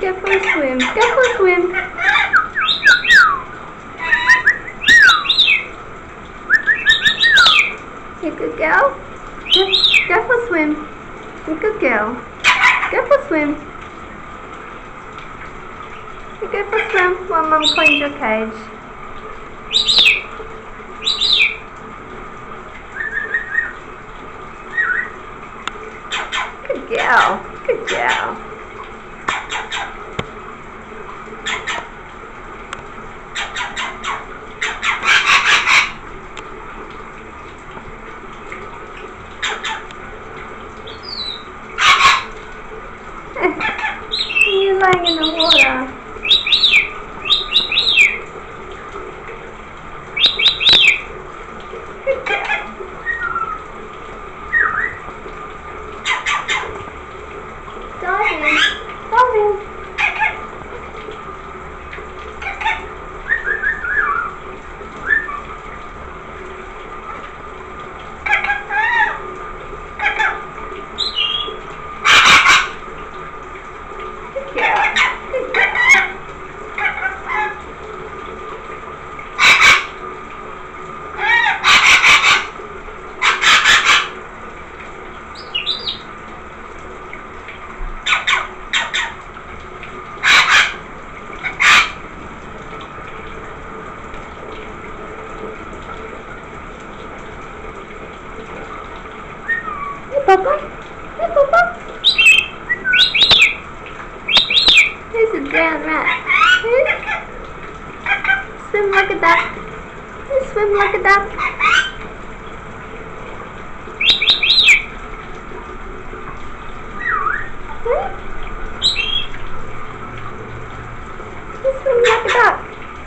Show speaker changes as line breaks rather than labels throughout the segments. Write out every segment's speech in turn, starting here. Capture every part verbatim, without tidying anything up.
Go for a swim. Go for a swim. You good girl. Go, go for a swim. You good girl. Go for a swim. You go for a swim while Mum cleans your cage. Good girl. Good girl. You're lying in the water. Diving. Diving. Papa? Hey, Papa? Here's a drowned rat. Hey? Swim like a duck. Hey, swim like a duck. Hey? Hey, swim like a duck.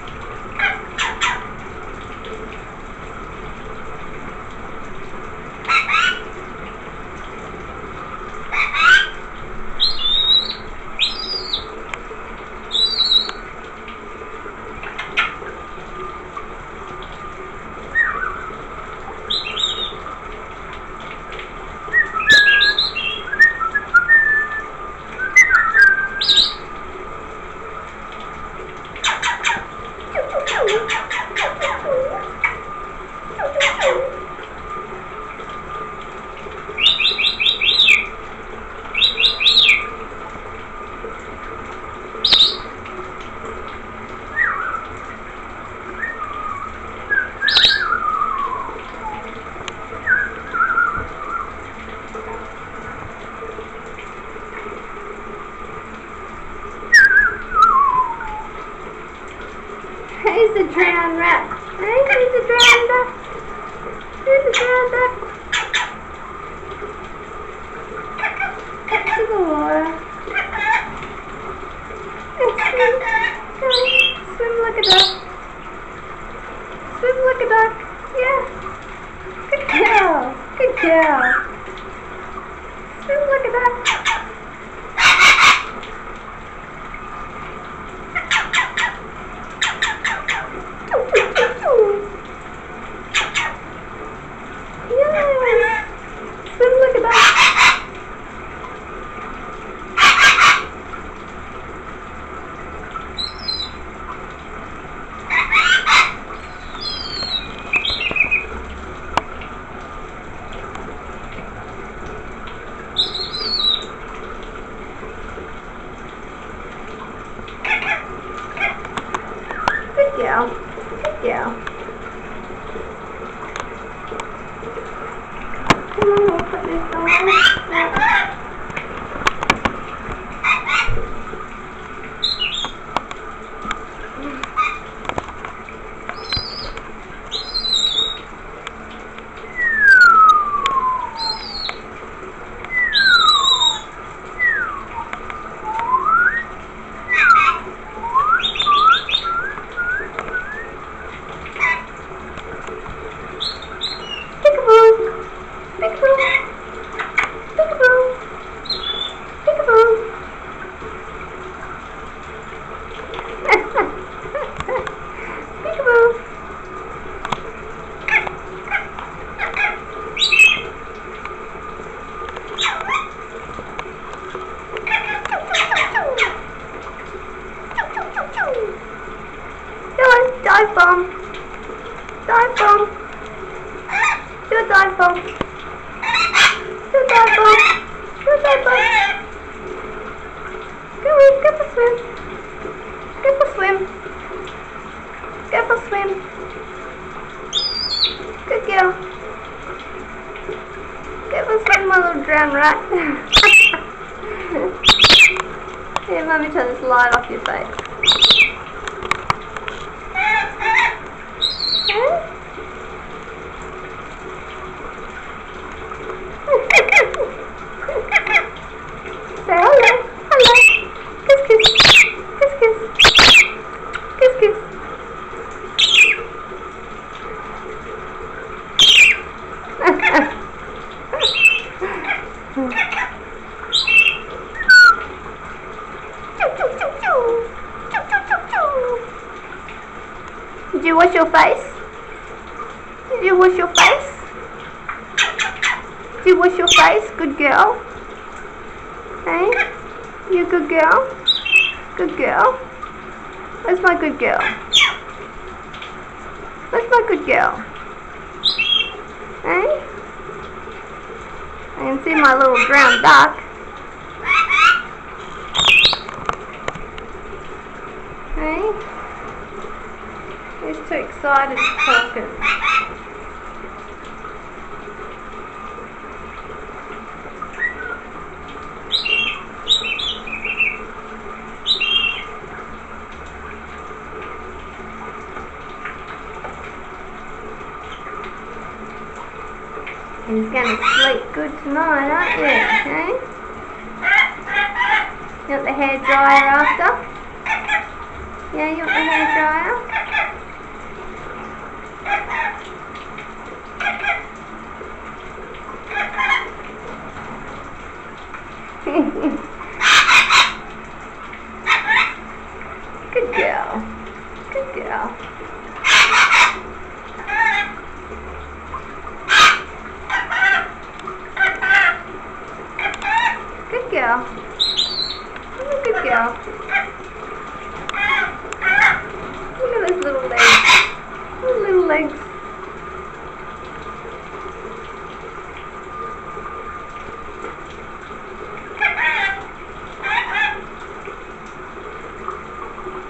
Here's the drowned rat. Hey, here's the drowned duck. Here's the drowned duck. Back to the water. Swim, swim, swim like a duck. Swim like a duck. Yeah. Good girl. Good girl. Swim like a duck. Yeah. Let me turn this light off your face. Say hello, hello. Kiss, kiss. Kiss, kiss. Kiss, kiss. Did you wash your face? Did you wash your face? Did you wash your face? Good girl. Hey? You a good girl? Good girl. Where's my good girl? Where's my good girl? Hey? I can see my little brown duck. Hey? He's too excited to talk it. He's going to sleep good tonight, aren't you? Eh? You want the hair dryer after? Yeah, you want the hair dryer? Good girl. Good girl. Good girl. Good girl. Look at those little legs. Those little legs.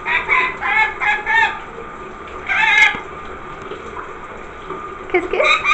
Kiss, kiss.